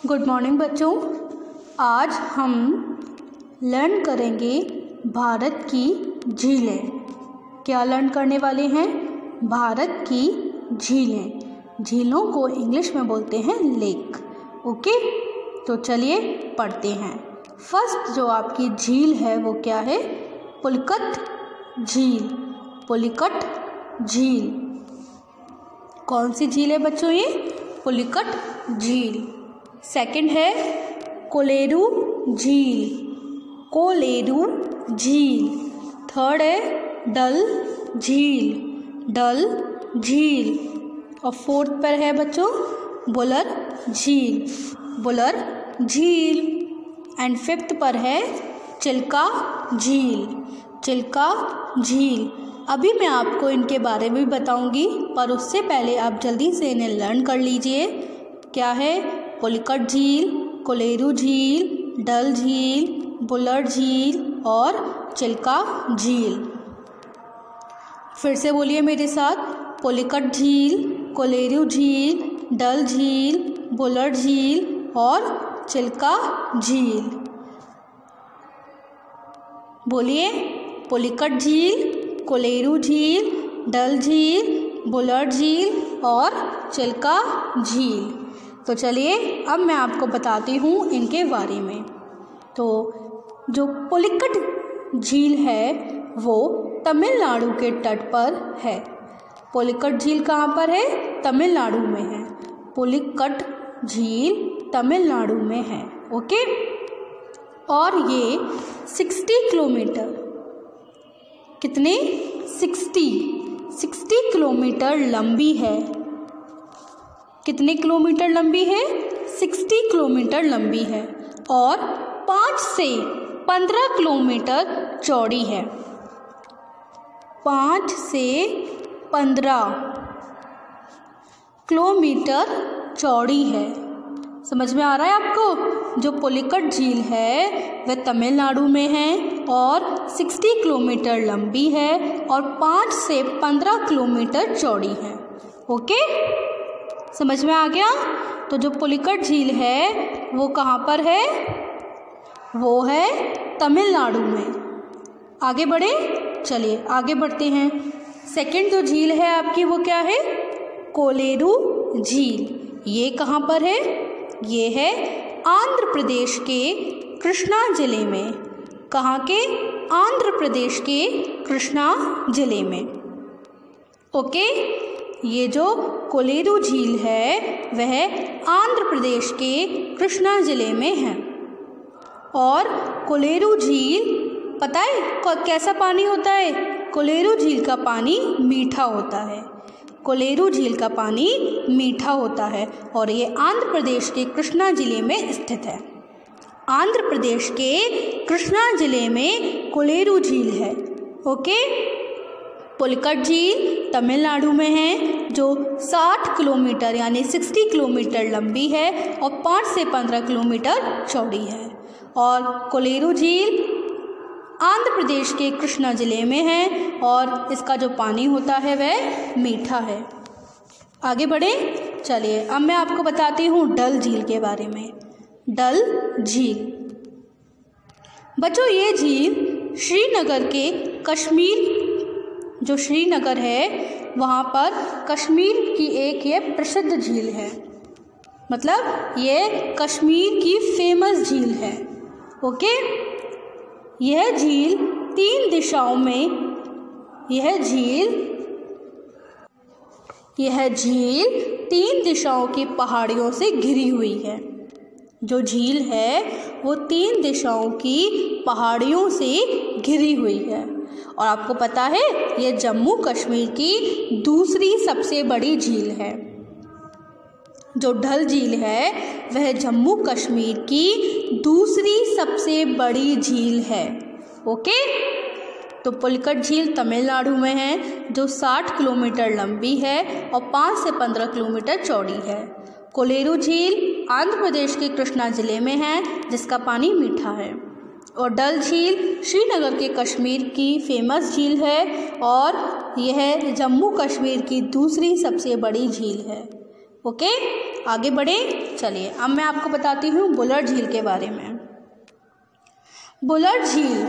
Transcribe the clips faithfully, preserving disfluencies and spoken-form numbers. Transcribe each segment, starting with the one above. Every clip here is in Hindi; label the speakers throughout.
Speaker 1: गुड मॉर्निंग बच्चों। आज हम लर्न करेंगे भारत की झीलें। क्या लर्न करने वाले हैं? भारत की झीलें। झीलों को इंग्लिश में बोलते हैं लेक। ओके, तो चलिए पढ़ते हैं। फर्स्ट जो आपकी झील है वो क्या है? पुलिकट झील। पुलिकट झील कौन सी झील है बच्चों? ये पुलिकट झील। सेकंड है कोलेरू झील। कोलेरू झील। थर्ड है डल झील। डल झील। और फोर्थ पर है बच्चों बुलर झील। बुलर झील। एंड फिफ्थ पर है चिल्का झील। चिल्का झील। अभी मैं आपको इनके बारे में भी बताऊंगी, पर उससे पहले आप जल्दी से इन्हें लर्न कर लीजिए। क्या है? पुलिकट झील, कोलेरू झील, डल झील, बुलर झील और चिल्का झील। फिर से बोलिए मेरे साथ। पुलिकट झील, कोलेरू झील, डल झील, बुलर झील और चिल्का झील। बोलिए। पुलिकट झील, कोलेरू झील, डल झील, बुलर झील और चिल्का झील। तो चलिए अब मैं आपको बताती हूँ इनके बारे में। तो जो पुलिकट झील है वो तमिलनाडु के तट पर है। पुलिकट झील कहाँ पर है? तमिलनाडु में है। पुलिकट झील तमिलनाडु में है। ओके, और ये साठ किलोमीटर कितने साठ साठ किलोमीटर लंबी है। कितने किलोमीटर लंबी है? साठ किलोमीटर लंबी है और पाँच से पंद्रह किलोमीटर चौड़ी है। पाँच से पंद्रह किलोमीटर चौड़ी है। समझ में आ रहा है आपको? जो पुलिकट झील है वह तमिलनाडु में है और साठ किलोमीटर लंबी है और पाँच से पंद्रह किलोमीटर चौड़ी है। ओके, समझ में आ गया? तो जो पुलिकट झील है वो कहाँ पर है? वो है तमिलनाडु में। आगे बढ़े? चलिए आगे बढ़ते हैं। सेकंड जो झील है आपकी वो क्या है? कोलेरू झील। ये कहाँ पर है? ये है आंध्र प्रदेश के कृष्णा जिले में। कहाँ के? आंध्र प्रदेश के कृष्णा जिले में। ओके, ये जो कोलेरू झील है वह आंध्र प्रदेश के कृष्णा जिले में है। और कोलेरू झील पता है कैसा पानी होता है? कोलेरू झील का पानी मीठा होता है। कोलेरू झील का पानी मीठा होता है और ये आंध्र प्रदेश के कृष्णा जिले में स्थित है। आंध्र प्रदेश के कृष्णा जिले में कोलेरू झील है। ओके, पुलिकट झील तमिलनाडु में है जो साठ किलोमीटर यानी साठ किलोमीटर लंबी है और पाँच से पंद्रह किलोमीटर चौड़ी है। और कोलेरू झील आंध्र प्रदेश के कृष्णा जिले में है और इसका जो पानी होता है वह मीठा है। आगे बढ़े? चलिए अब मैं आपको बताती हूँ डल झील के बारे में। डल झील बच्चों, ये झील श्रीनगर के कश्मीर, जो श्रीनगर है वहाँ पर कश्मीर की एक ये प्रसिद्ध झील है। मतलब ये कश्मीर की फेमस झील है। ओके, यह झील तीन दिशाओं में यह झील यह झील तीन दिशाओं की पहाड़ियों से घिरी हुई है। जो झील है वो तीन दिशाओं की पहाड़ियों से घिरी हुई है। और आपको पता है यह जम्मू कश्मीर की दूसरी सबसे बड़ी झील है। जो डल झील है वह जम्मू कश्मीर की दूसरी सबसे बड़ी झील है। ओके, तो पुलिकट झील तमिलनाडु में है जो साठ किलोमीटर लंबी है और पाँच से पंद्रह किलोमीटर चौड़ी है। कोलेरू झील आंध्र प्रदेश के कृष्णा जिले में है जिसका पानी मीठा है। और डल झील श्रीनगर के कश्मीर की फेमस झील है और यह जम्मू कश्मीर की दूसरी सबसे बड़ी झील है। ओके, आगे बढ़े। चलिए अब मैं आपको बताती हूँ बुलर झील के बारे में। बुलर झील,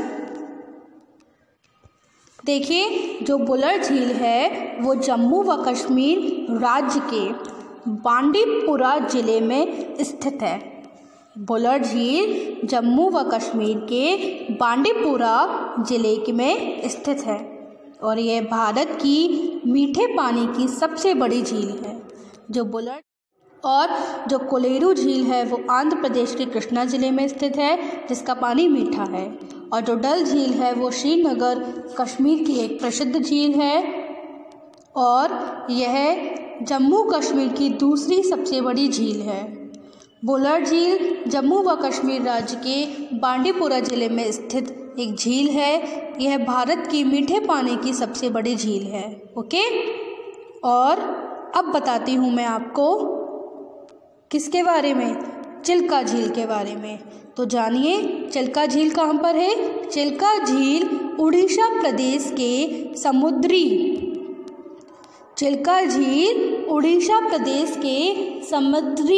Speaker 1: देखिए जो बुलर झील है वो जम्मू व कश्मीर राज्य के बांडीपुरा ज़िले में स्थित है। बुलर झील जम्मू व कश्मीर के बांडीपुरा ज़िले में स्थित है और यह भारत की मीठे पानी की सबसे बड़ी झील है। जो बुलर और जो कोलेरू झील है वो आंध्र प्रदेश के कृष्णा ज़िले में स्थित है जिसका पानी मीठा है। और जो डल झील है वो श्रीनगर कश्मीर की एक प्रसिद्ध झील है और यह जम्मू कश्मीर की दूसरी सबसे बड़ी झील है। बुलर झील जम्मू व कश्मीर राज्य के बांडीपुरा ज़िले में स्थित एक झील है। यह भारत की मीठे पानी की सबसे बड़ी झील है। ओके, और अब बताती हूँ मैं आपको किसके बारे में, चिल्का झील के बारे में। तो जानिए चिल्का झील कहाँ पर है। चिल्का झील उड़ीसा प्रदेश के समुद्री चिल्का झील उड़ीसा प्रदेश के समुद्री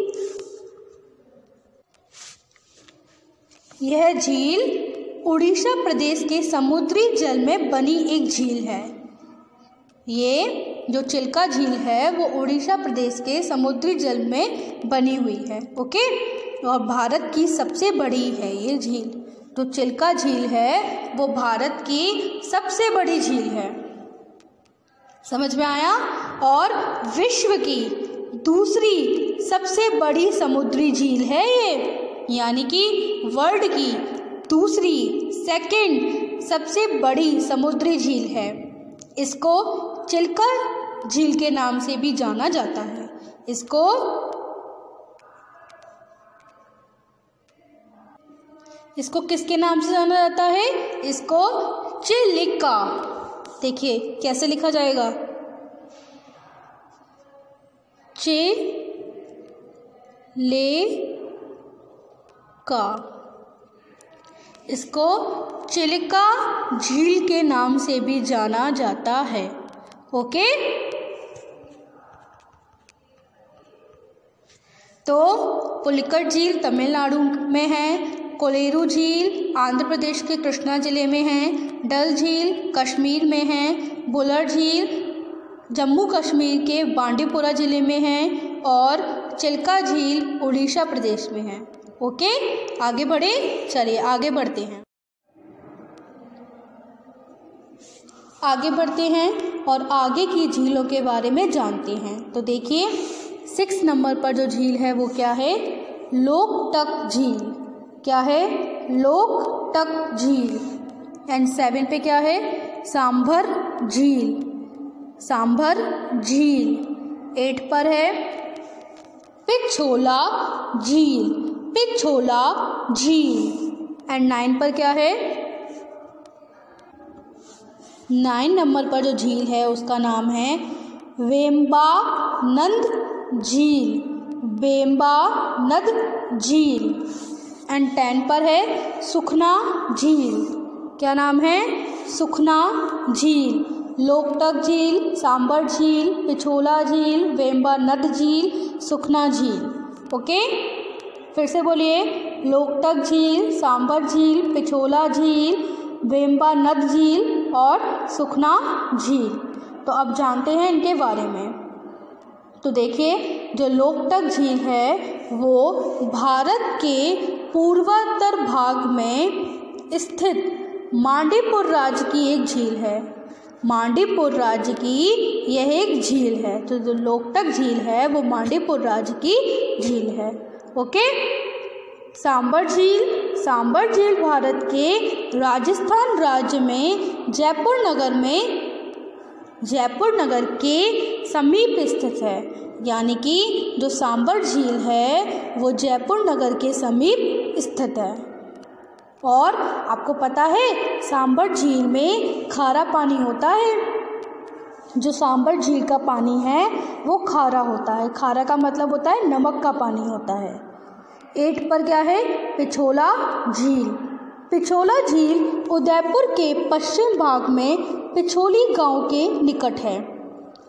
Speaker 1: यह झील उड़ीसा प्रदेश के समुद्री जल में बनी एक झील है। ये जो चिल्का झील है वो उड़ीसा प्रदेश के समुद्री जल में बनी हुई है। ओके, और भारत की सबसे बड़ी है ये झील। जो चिल्का झील है वो भारत की सबसे बड़ी झील है। समझ में आया। और विश्व की दूसरी सबसे बड़ी समुद्री झील है ये, यानी कि वर्ल्ड की दूसरी सेकंड सबसे बड़ी समुद्री झील है। इसको चिल्का झील के नाम से भी जाना जाता है। इसको इसको किसके नाम से जाना जाता है? इसको चिलिका। देखिए कैसे लिखा जाएगा, चिलिका। इसको चिलिका झील के नाम से भी जाना जाता है। ओके, तो पुलिकट झील तमिलनाडु में है, कोलेरू झील आंध्र प्रदेश के कृष्णा ज़िले में है, डल झील कश्मीर में है, बुलर झील जम्मू कश्मीर के बांडीपुरा ज़िले में है और चिल्का झील उड़ीसा प्रदेश में है। ओके, आगे बढ़े। चलिए आगे बढ़ते हैं आगे बढ़ते हैं और आगे की झीलों के बारे में जानते हैं। तो देखिए सिक्स नंबर पर जो झील है वो क्या है? लोकटक झील। क्या है? लोकटक झील। एंड सेवन पे क्या है? सांभर झील। सांभर झील। एट पर है पिछोला झील। पिछोला झील। एंड नाइन पर क्या है? नाइन नंबर पर जो झील है उसका नाम है वेम्बानंद झील। वेम्बानंद झील। एंड टेन पर है सुखना झील। क्या नाम है? सुखना झील। लोकटक झील, सांभर झील, पिछोला झील, वेम्बानंद झील, सुखना झील। ओके, फिर से बोलिए, लोकटक झील, सांभर झील, पिछोला झील, वेम्बानंद झील और सुखना झील। तो अब जानते हैं इनके बारे में। तो देखिए जो लोकटक झील है वो भारत के पूर्वोत्तर भाग में स्थित मांडीपुर राज्य की एक झील है। मांडीपुर राज्य की यह एक झील है। तो जो लोकटक झील है वो मांडीपुर राज्य की झील है। ओके, सांभर झील। सांभर झील भारत के राजस्थान राज्य में जयपुर नगर में जयपुर नगर के समीप स्थित है। यानी कि जो सांभर झील है वो जयपुर नगर के समीप स्थित है। और आपको पता है सांभर झील में खारा पानी होता है। जो सांभर झील का पानी है वो खारा होता है। खारा का मतलब होता है नमक का पानी होता है। एट पर क्या है? पिछोला झील। पिछोला झील उदयपुर के पश्चिम भाग में पिछोली गांव के निकट है।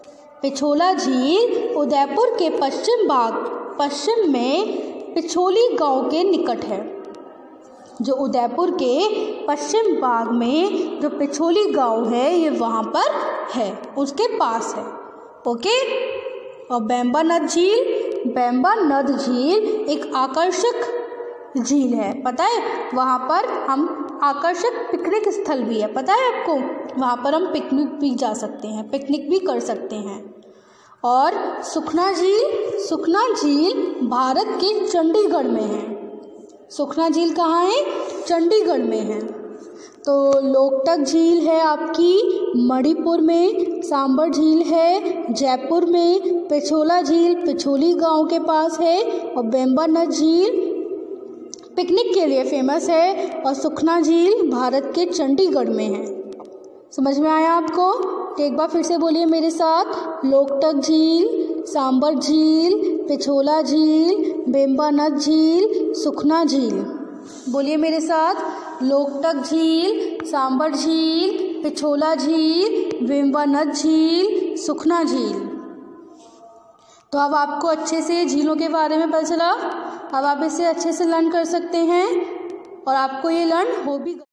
Speaker 1: पिछोला झील उदयपुर के पश्चिम भाग पश्चिम में पिछोली गांव के निकट है। जो उदयपुर के पश्चिम भाग में जो पिछोली गांव है ये वहाँ पर है, उसके पास है। ओके। और बेम्बा नद झील, बेम्बा नद झील एक आकर्षक झील है, पता है। वहाँ पर हम आकर्षक पिकनिक स्थल भी है, पता है आपको। वहाँ पर हम पिकनिक भी जा सकते हैं, पिकनिक भी कर सकते हैं। और सुखना झील, सुखना झील भारत के चंडीगढ़ में है। सुखना झील कहाँ है? चंडीगढ़ में है। तो लोकटक झील है आपकी मणिपुर में, सांबर झील है जयपुर में, पिछोला झील पिछोली गांव के पास है, और बेम्बा नद झील पिकनिक के लिए फेमस है, और सुखना झील भारत के चंडीगढ़ में है। समझ में आया आपको? तो एक बार फिर से बोलिए मेरे साथ, लोकटक झील, सांबर झील, पिछोला झील, बेम्बा नद झील, सुखना झील। बोलिए मेरे साथ, लोकटक झील, सांबर झील, पिछोला झील, बेम्बा नद झील, सुखना झील। तो अब आपको अच्छे से झीलों के बारे में पता चला। अब आप इसे अच्छे से लर्न कर सकते हैं और आपको ये लर्न हो भी